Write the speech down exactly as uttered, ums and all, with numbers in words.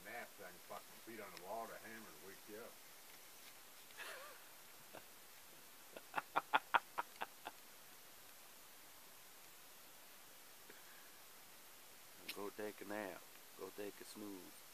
nap so I can fuck my feet on the wall to hammer to wake you up. Go take a nap. Go take a snooze.